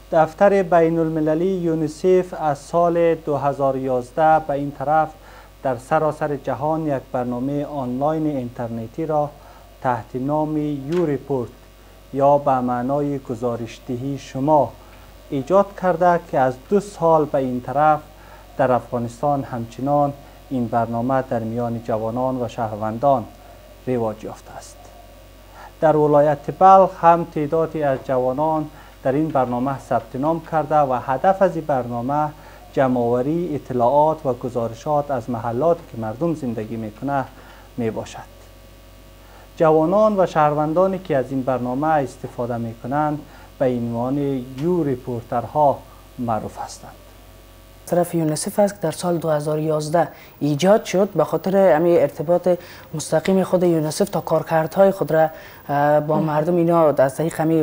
دفتر بین المللی یونیسف از سال 2011 به این طرف در سراسر جهان یک برنامه آنلاین اینترنتی را تحت نام یو ریپورت یا به معنای گزارشدهی شما ایجاد کرده که از 2 سال به این طرف در افغانستان همچنان این برنامه در میان جوانان و شهروندان رواج یافته است. در ولایت بلخ هم تعدادی از جوانان در این برنامه ثبت نام کرده و هدف از این برنامه جمع‌آوری اطلاعات و گزارشات از محلاتی که مردم زندگی میکنه می باشد. جوانان و شهروندانی که از این برنامه استفاده میکنند به عنوان یو ریپورترها معروف هستند. طرف یونیسف است که در سال 2011 ایجاد شد به خاطر ارتباط مستقیم خود یونیسف تا کارکردهای خود را با مردم اینا از طریق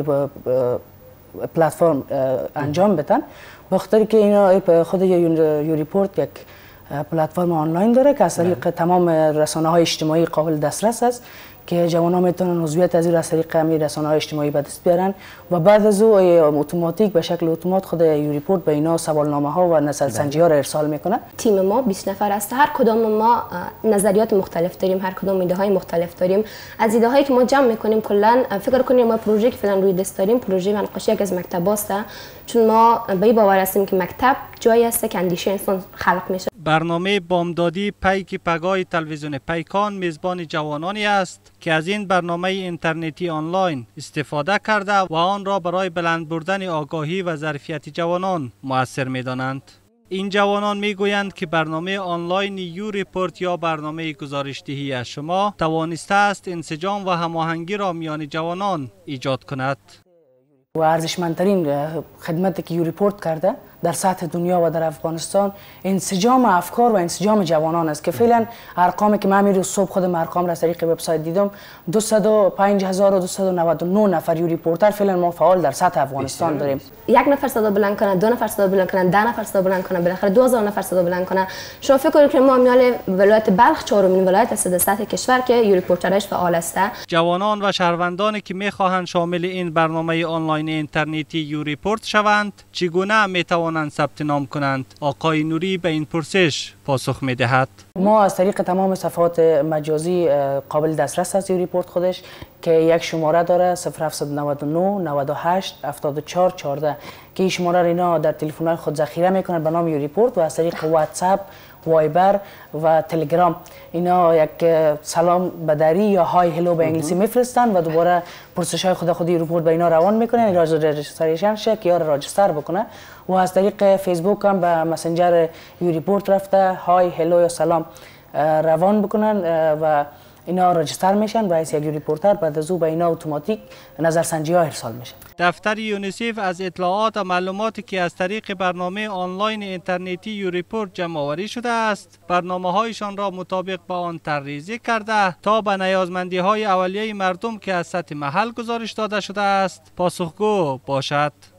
پلتفرم انجام بدن. به خاطر که اینا خود یو ریپورت یک پلتفرم آنلاین داره که از طریق تمام رسانه‌های اجتماعی قابل دسترس است که جوانان میتونن عضویت از این از طریق رسانه‌های اجتماعی به دست بیارن و بعد از او اتوماتیک به شکل اتومات خود یو ریپورت به اینا سوالنامه‌ها و نظرسنجی‌ها را ارسال میکنه. تیم ما 20 نفر است. هر کدام ما نظریات مختلف داریم، هر کدام ایده‌های مختلف داریم. از ایده‌هایی که ما جمع میکنیم کلا فکر کنیم ما پروژه که فعلا روی دست داریم پروژه نقاشی یک از مکتب است، چون ما به این باور هستیم که مکتب جایی است که اندیشه انسان خلق میشه. برنامه بامدادی پیک پگاه تلویزیون پیکان میزبان جوانانی است که از این برنامه اینترنتی آنلاین استفاده کرده و آن را برای بلند بردن آگاهی و ظرفیت جوانان مؤثر می‌دانند. این جوانان میگویند که برنامه آنلاین یو ریپورت یا برنامه گزارشدهی از شما توانسته است انسجام و هماهنگی را میان جوانان ایجاد کند. و ارزشمندترین خدمتی که یو ریپورت کرده در سطح دنیا و در افغانستان انسجام افکار و انسجام جوانان است که فعلا ارقامی که من امروز صبح خودم ارقام را از طریق وبسایت دیدم 205299 نفر یو ریپورتر فعلا ما فعال در سطح افغانستان داریم. یک نفر صدا بلند کنه، 2 نفر صدا بلند کنه، 10 نفر صدا بلند کنه، بالاخره 2000 نفر صدا بلند کنه. شما فکر کنید که ما میال ولایت بلخ 4مین ولایت است در سطح کشور که یو ریپورترش فعال است. جوانان و شهروندانی که میخواهند شامل این برنامه آنلاین اینترنتی یو ریپورت شوند چگونه میتوانند ثبت نام کنند؟ آقای نوری به این پرسش پاسخ میدهد. ما از طریق تمام صفحات مجازی قابل دسترس است یو ریپورت خودش که یک شماره داره 0799 98 74 14 که این شماره را اینا در تلفن‌های خود ذخیره میکنن به نام یو ریپورت و از طریق واتساپ، وایبر و تلگرام اینا یک سلام بدری یا های هلو به انگلیسی میفرستن و دوباره پرسش‌های خود یو ریپورت به اینا روان میکنن. راجستریشن شه که یا راجستر بکنه و از طریق فیسبوک هم به مسنجر یو ریپورت رفته های هلو یا سلام روان بکنن و اینا راجستر میشن و از یک ریپورتر بعد از او به اینا اتوماتیک نظرسنجی ها ارسال میشن. دفتر یونیسف از اطلاعات و معلوماتی که از طریق برنامه آنلاین اینترنتی یو ریپورت جمع آوری شده است برنامه هایشان را مطابق با آن طرحریزی کرده تا به نیازمندی های اولیه مردم که از سطح محل گزارش داده شده است پاسخگو باشد.